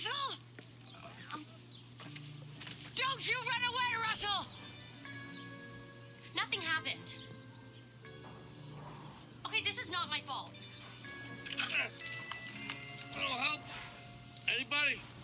Russell! Don't you run away, Russell! Nothing happened. Okay, this is not my fault. Little help? Anybody?